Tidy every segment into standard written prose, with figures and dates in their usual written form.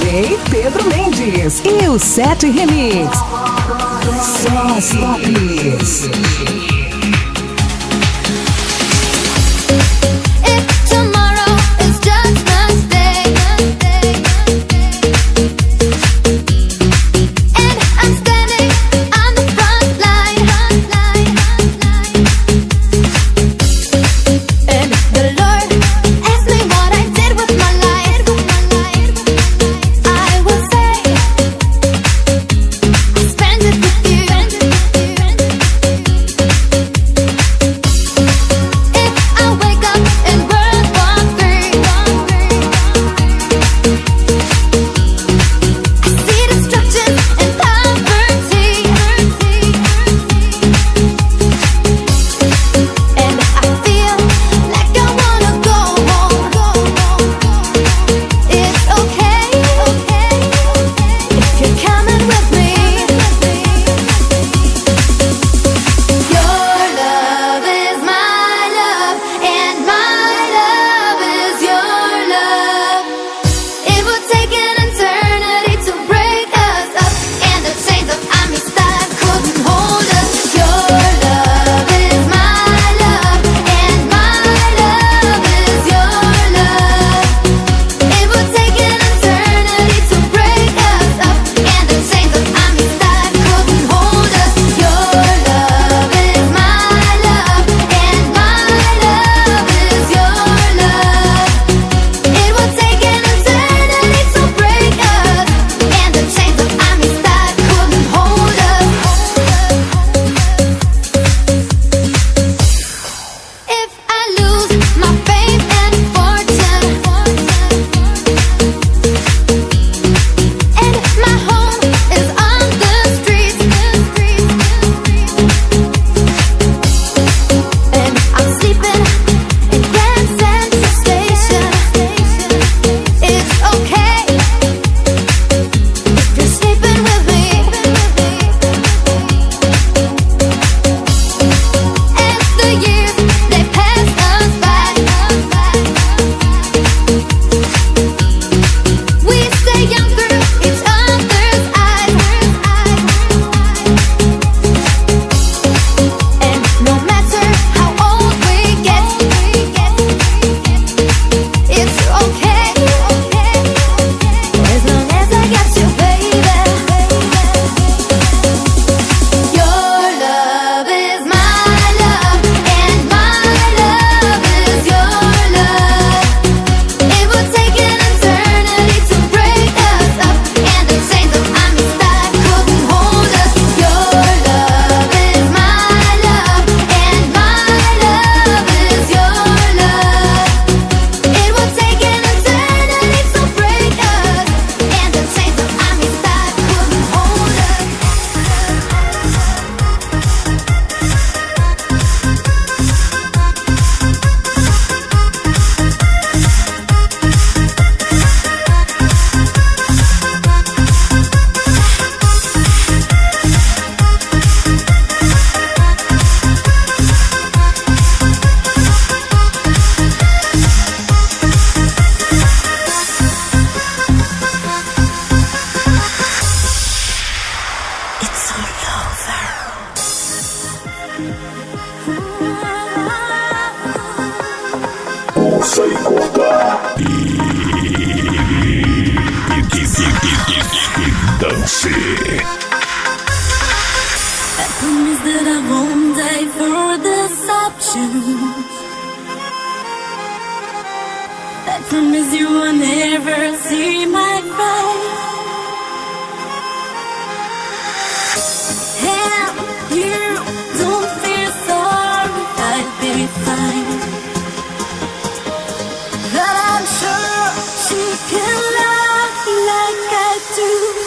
DJ Pedro Mendes e o Set Remix. Só as tops. Ouça e curta e dance. I promise that I won't die for this option. I promise you will never see my cry. And you don't feel sorry, I'll be fine. But I'm sure she can love like I do.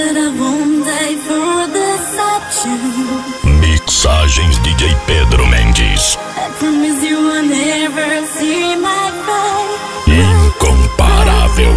that I won't die for deception. Mixagens DJ Pedro Mendes. I promise you will never see my cry. Incomparável.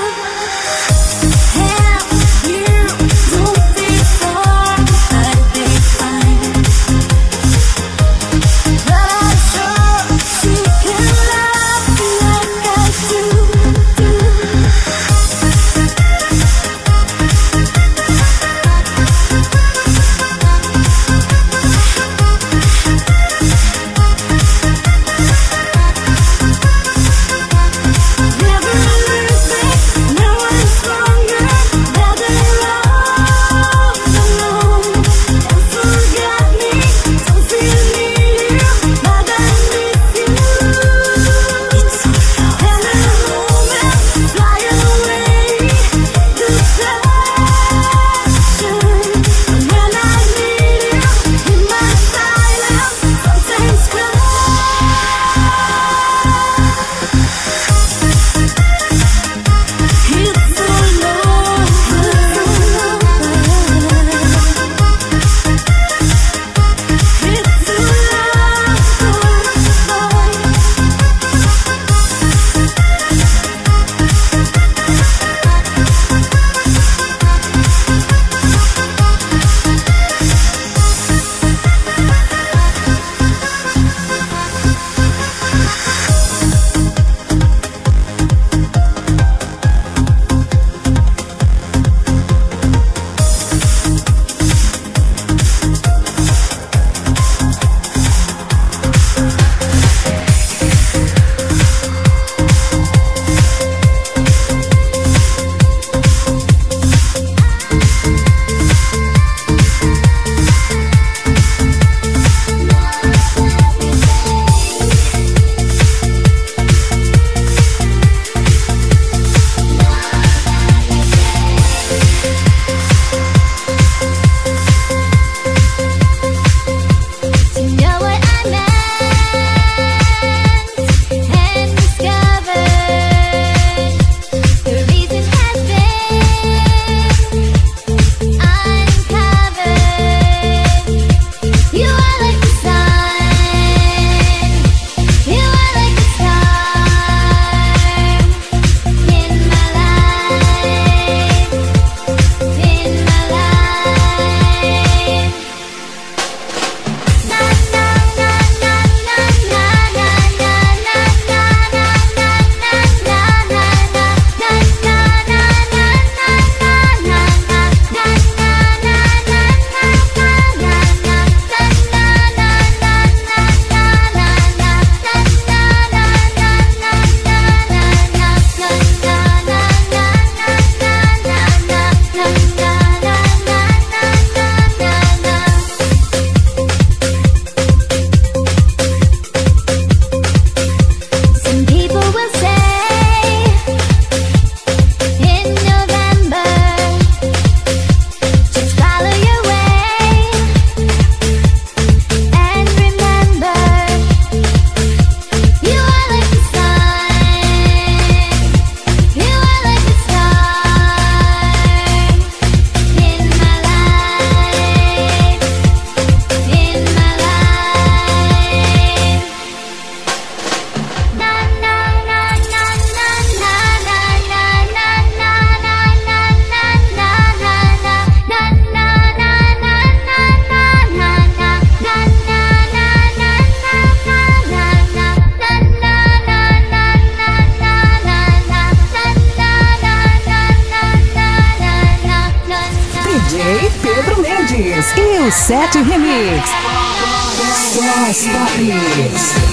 E o Set Remix. Só os tops.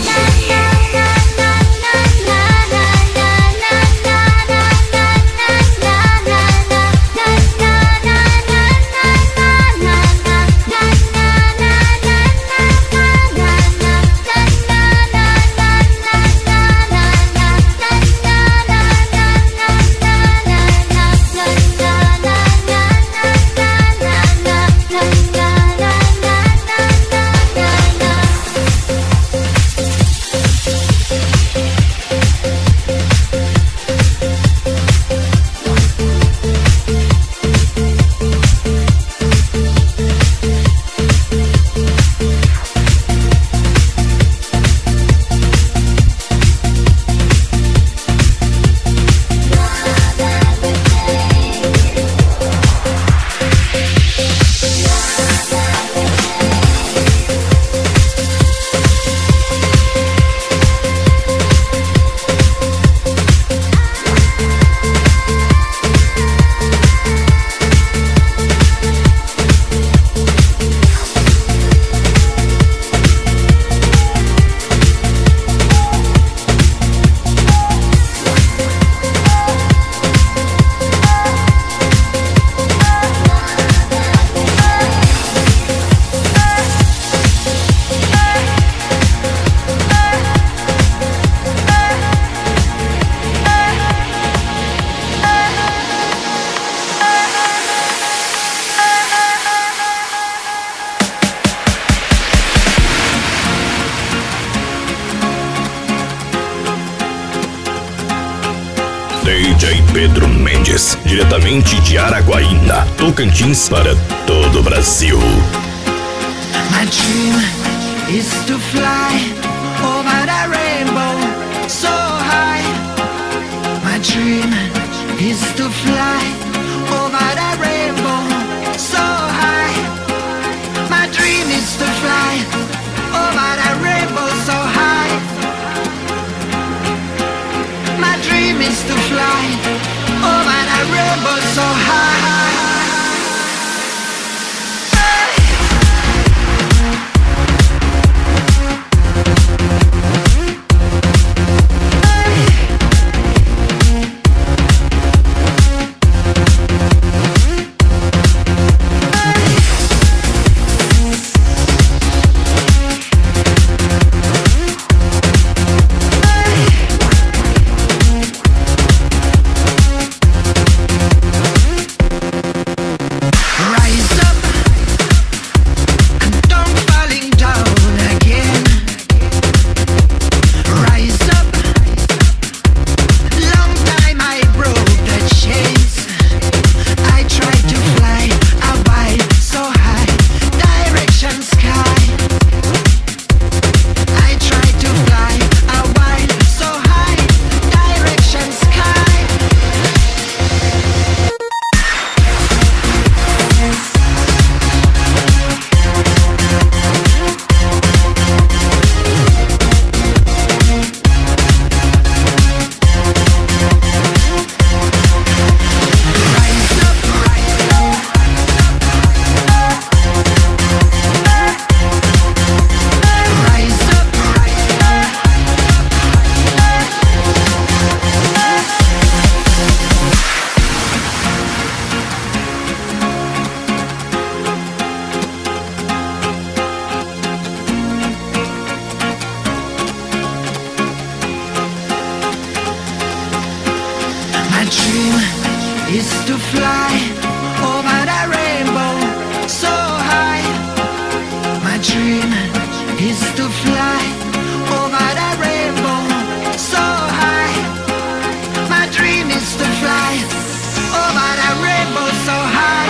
Mendes, diretamente de Araguaína, Tocantins, para todo o Brasil. My dream is to fly over the rainbow so high. My dream is to fly over the rainbow so high. My dream is to fly over the rainbow so high. My dream is to fly over the rainbow so high. Is to fly over the rainbow so high. My dream is to fly over the rainbow so high. My dream is to fly over the rainbow so high.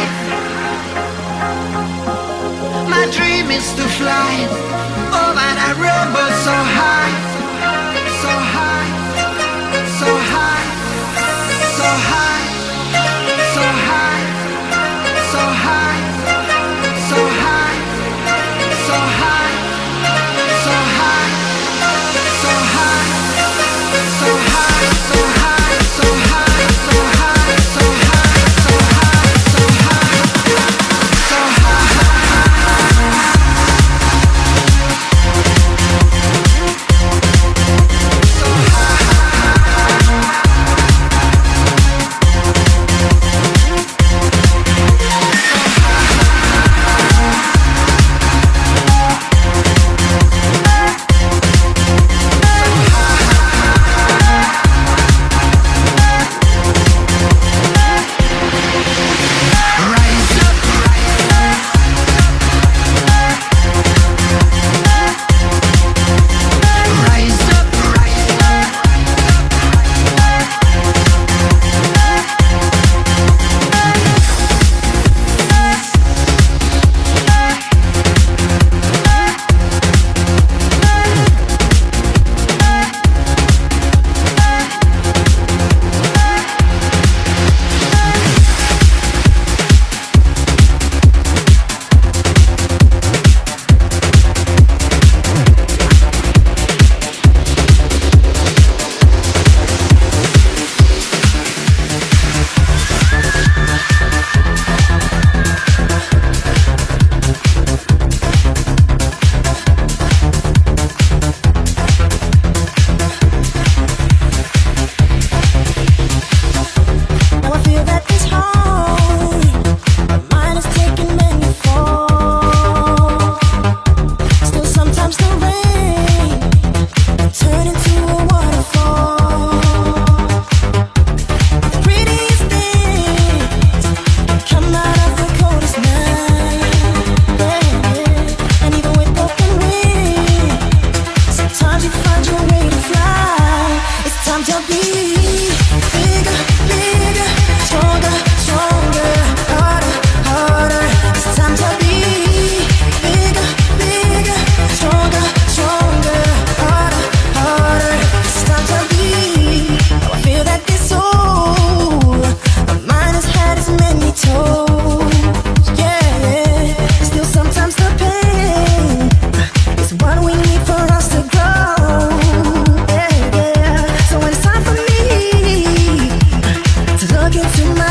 My dream is to fly over the rainbow so high. So high, so high, so high. So high.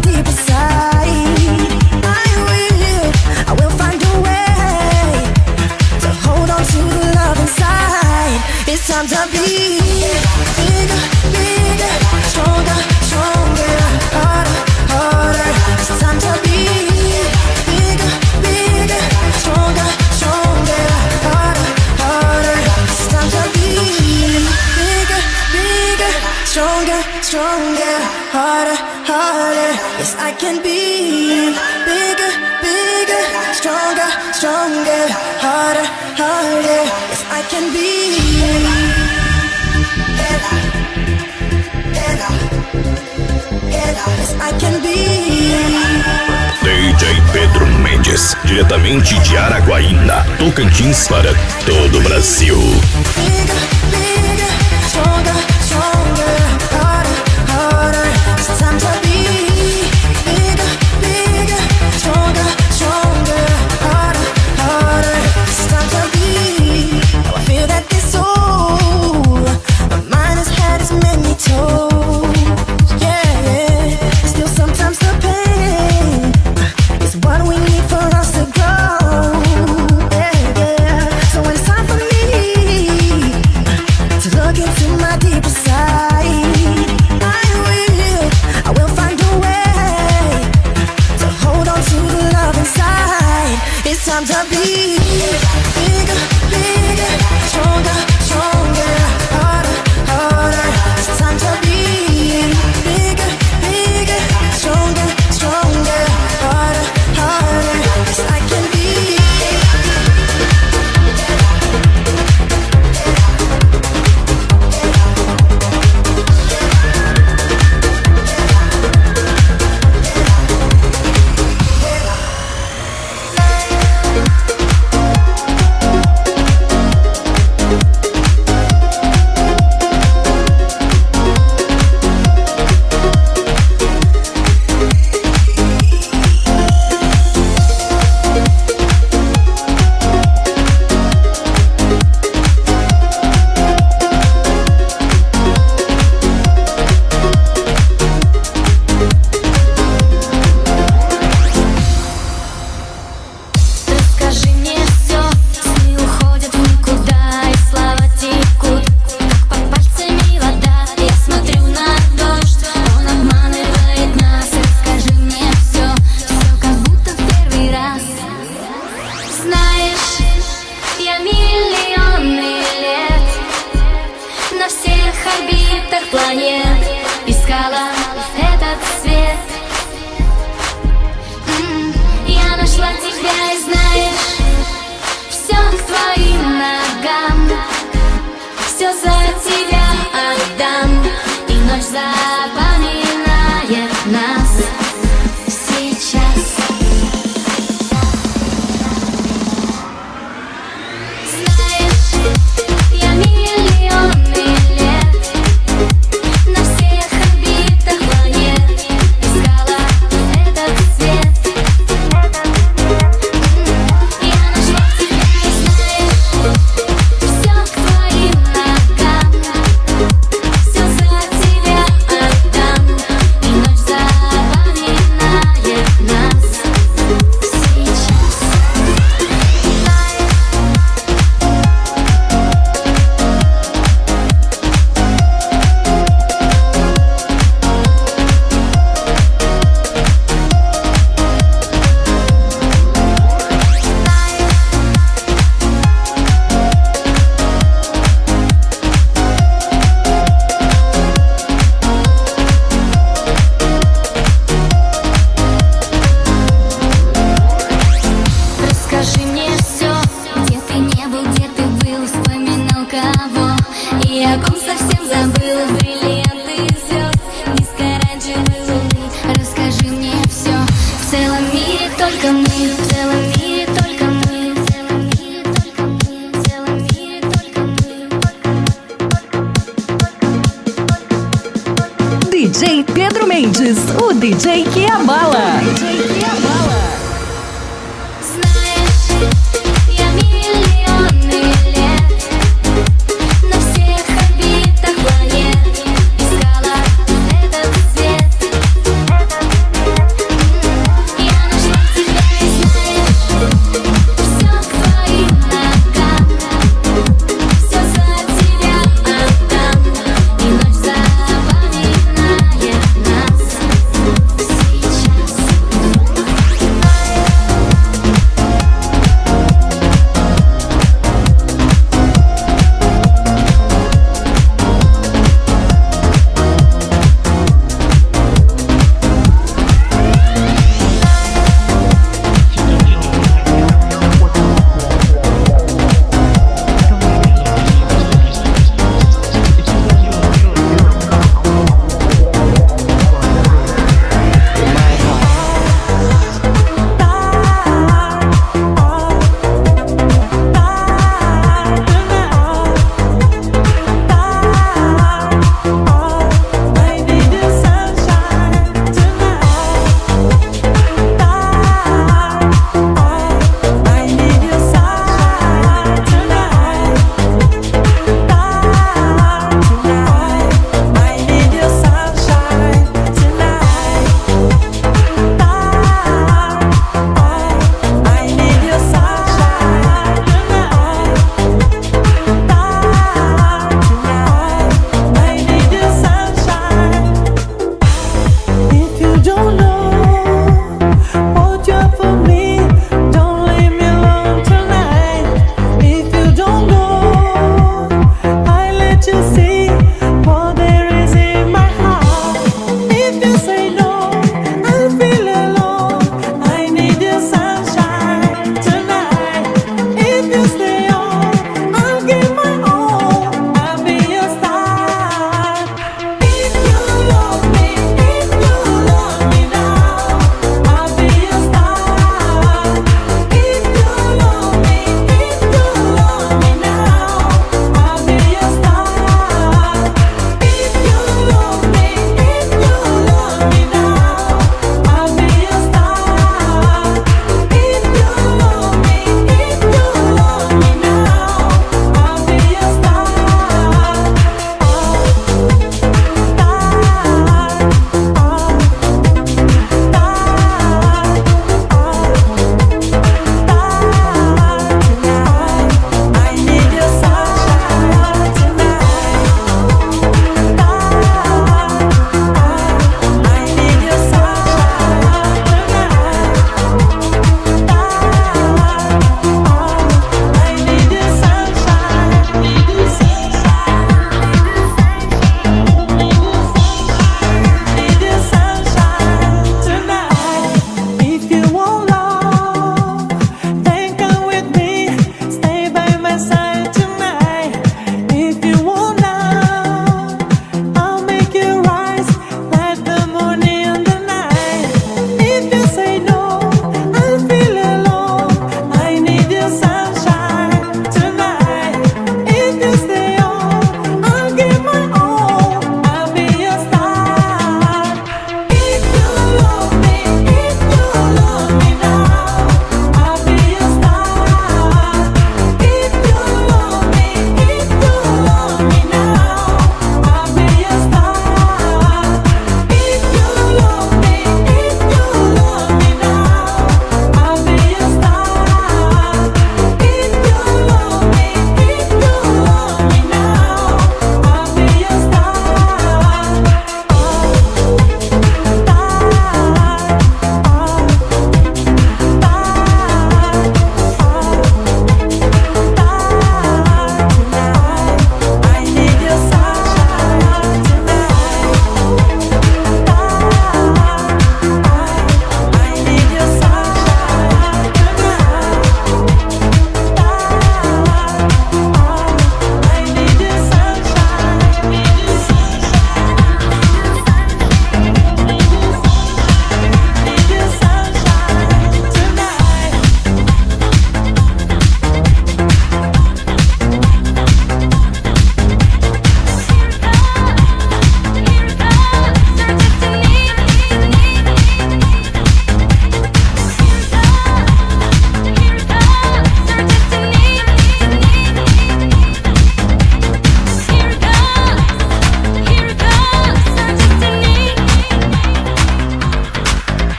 deeper side. I will find a way to hold on to the love inside. It's time to be bigger, bigger, stronger, stronger, harder, harder. It's time to be bigger, bigger, stronger, stronger, harder, harder. It's time to be bigger, bigger, stronger, stronger, harder, harder. Yes, I can be bigger, bigger, stronger, stronger, harder, harder. Yes, I can be. Yes, I can be. DJ Pedro Mendes, diretamente de Araguaína, Tocantins, para todo o Brasil. Bigger, bigger, stronger, stronger, harder, harder. It's time to be bigger, bigger, stronger, stronger, harder, harder. It's time to be. Now I feel that this soul of mine has had its many toes. Yeah, still sometimes the pain is what we need for us to grow. Yeah, so when it's time for me to look into my deeper side, I will find a way to hold on to the love inside. It's time to be bigger, bigger, stronger, stronger, harder, harder. It's time to be bigger, bigger, stronger, stronger, harder, harder. Yes, I can be. DJ Pedro Mendes, o DJ que abala.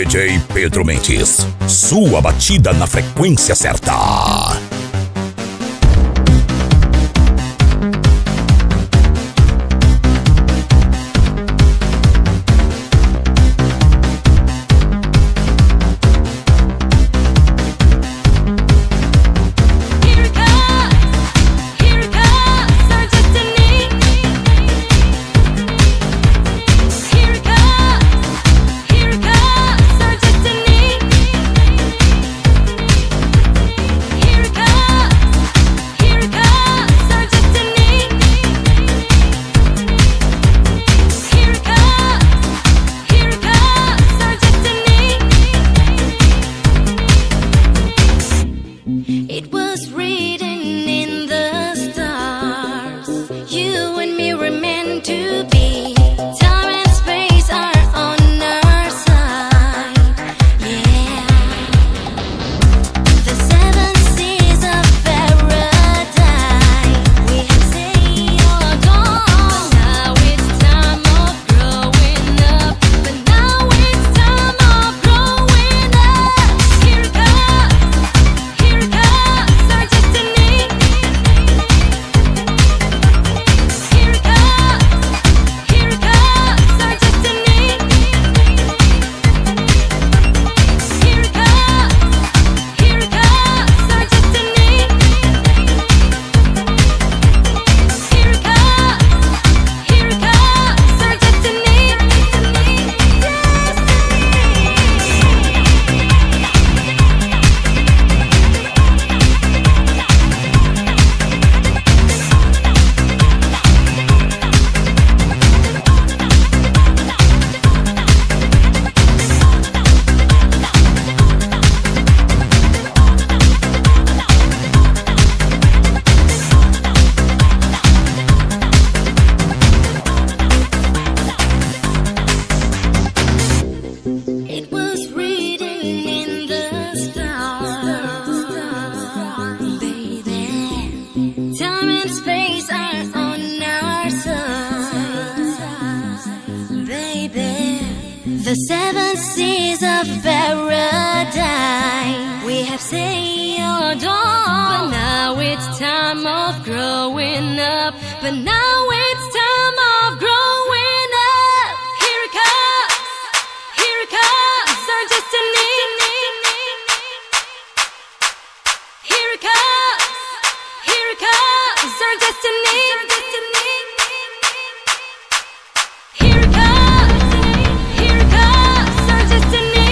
DJ Pedro Mendes, sua batida na frequência certa. It was written in the stars. You and me were meant to be. Time and space are on our side. Yeah. The seven seas of paradise. We have sailed on. Now it's time of growing up. But now it's time of growing up. Here it comes. Here it comes, our destiny. Here it comes. Here it comes, our destiny. Here it comes. Here it comes, our destiny. Here it comes. Here it It was written in the stars, baby. Time and space are on our side, baby. The seven seas of paradise we have sailed on. But now it's time of growing up. But now it's time of growing up. Here it comes. Here it comes, our destiny. Here it comes. Here it comes, our destiny. Here it comes. Here it comes, our destiny.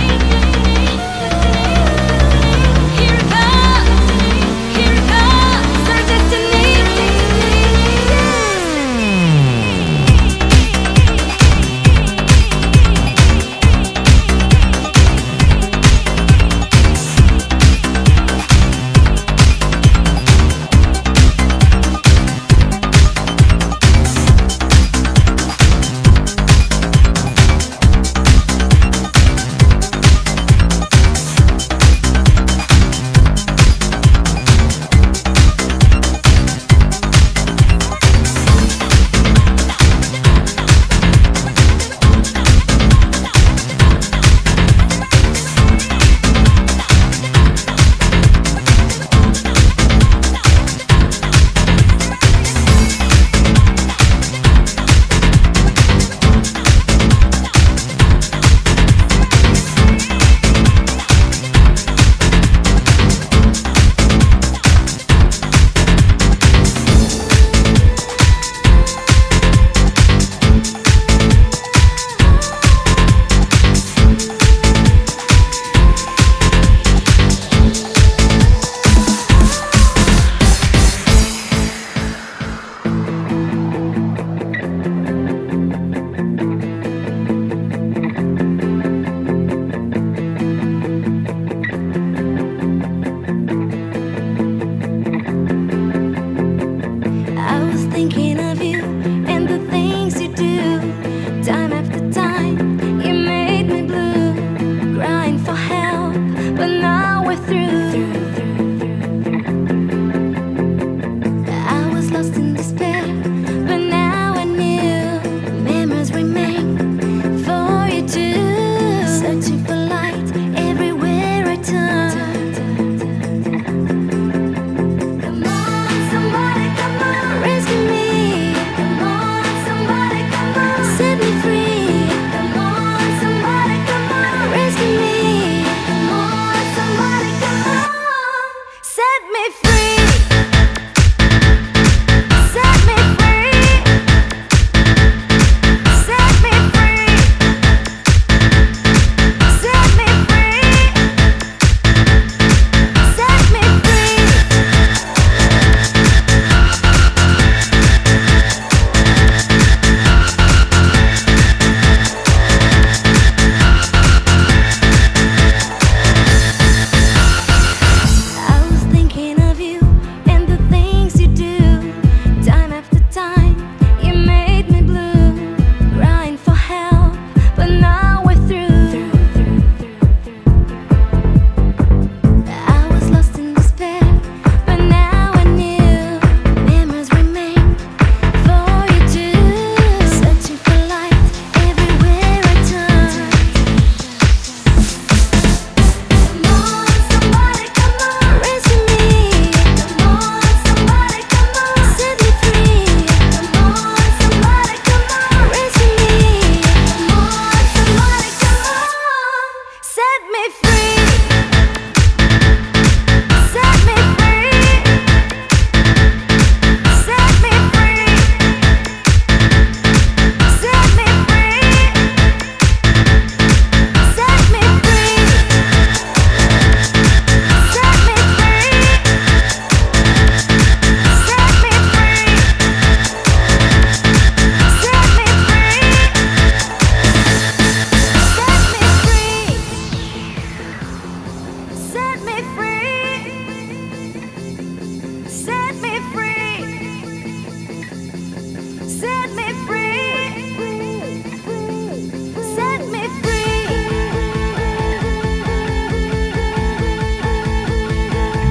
Here it comes. Here it comes, our destiny.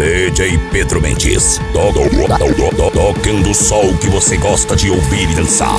DJ Pedro Mendes, tocando só o que você gosta de ouvir e dançar.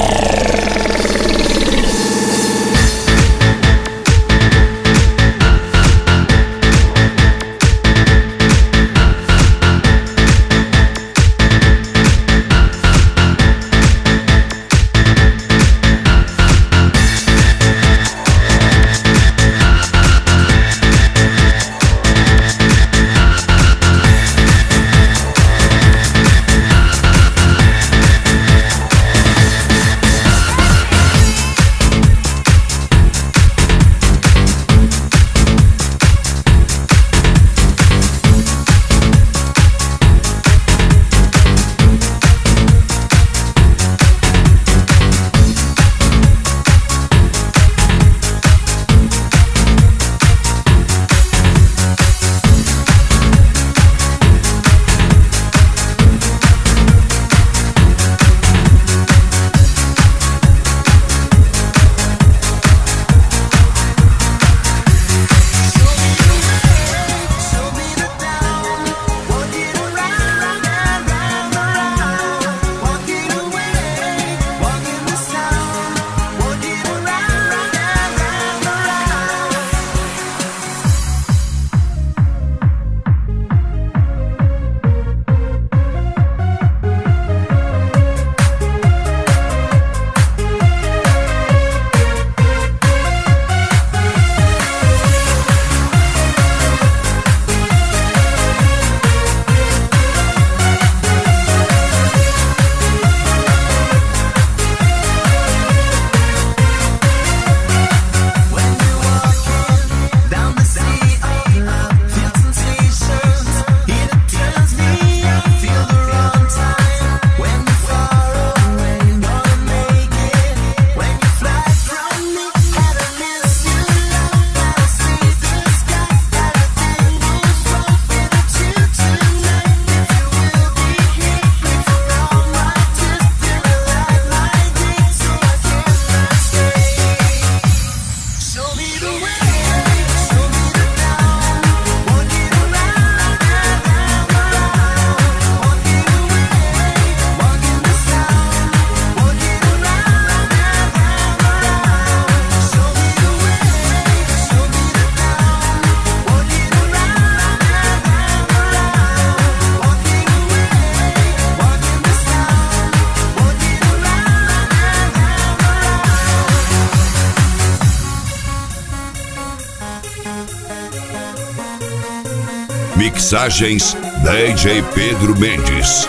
Mixagens DJ Pedro Mendes.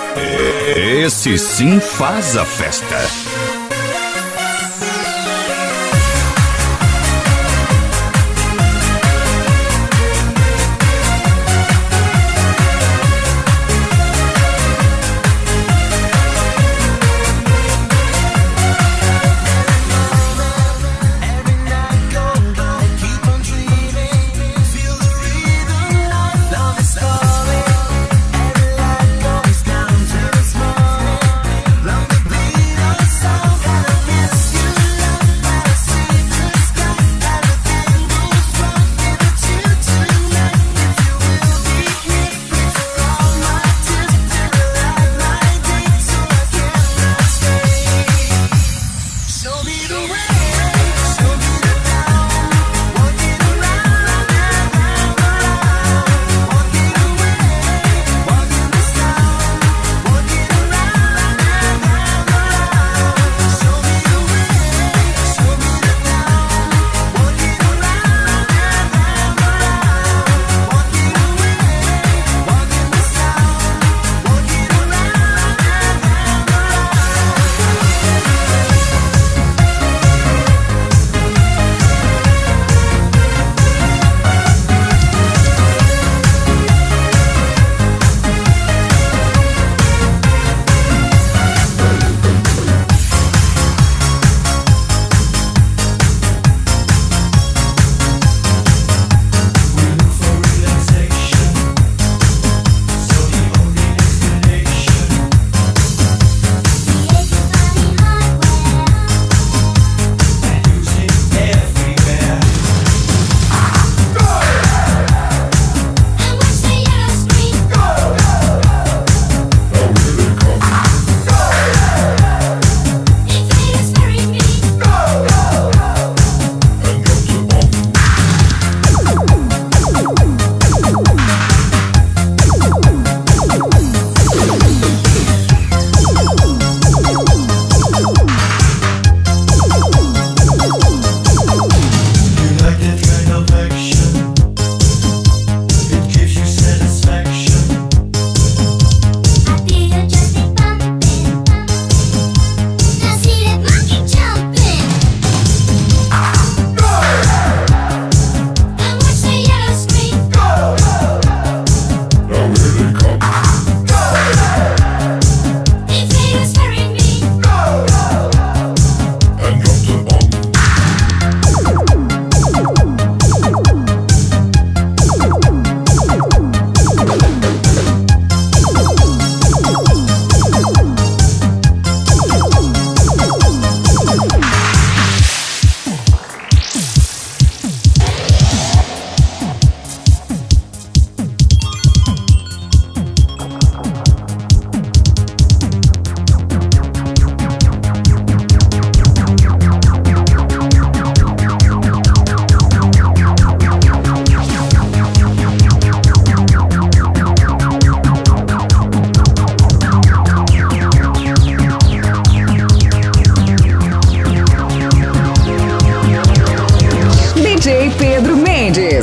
Esse sim faz a festa. Us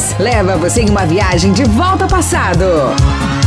Stop leva você em uma viagem de volta ao passado.